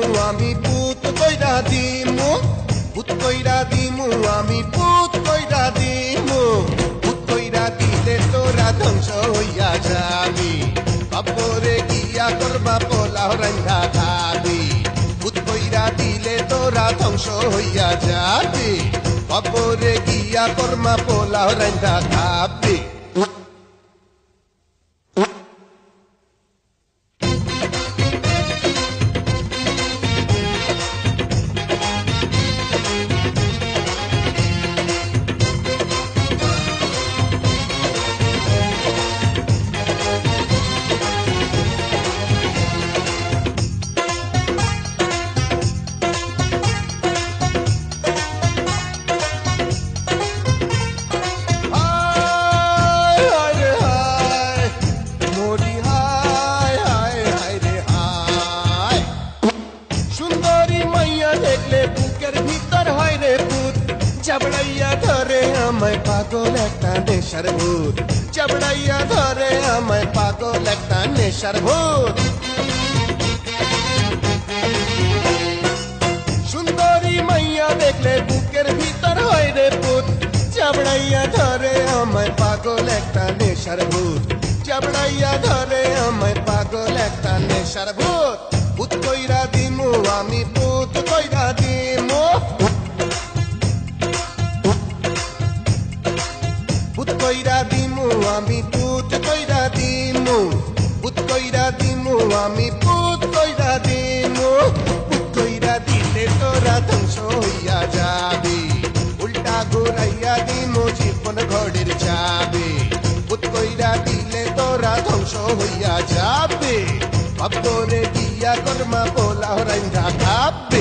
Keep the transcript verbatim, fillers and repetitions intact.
আমি পুত কইরা দিমু পুত কইরা দিমু আমি পুত কইরা দিমু পুত কইরা দিলে তোরা ধ্বংস হইয়া যাবি কবরে গিয়া করবা পোলাও রান্ধা খাবি পুত কইরা দিলে তোরা ধ্বংস হইয়া যাবি কবরে গিয়া করমা পোলাও রান্ধা খাবি চাবড়াইয়া ধরে আমায় পাগল একটা নেশার ভূত চাবড়াইয়া ধরে আমায় পাগল একটা নেশার ভূত সুন্দরী মাইয়া দেখলে বুকের ভিতর হয় রে ভূত চাবড়াইয়া ধরে আমায় পাগল একটা নেশার ভূত চাবড়াইয়া ধরে আমায় পাগল একটা নেশার ভূত ভূত কইরা দিমু আমি ভূত কইরা দিমু পুত কইরা দিমু আমি পুত কইরা দিমু পুত কইরা দিমু আমি পুত কইরা দিমু পুত কইরা দিলে তোরা ধ্বংস হইয়া যাবি উল্টা ঘুরাইয়া দিমু জীবন ঘড়ির যাবে পুত কইরা দিলে তোরা ধ্বংস হইয়া যাবে কবরে গিয়া করমা পোলাও রান্ধা খাবি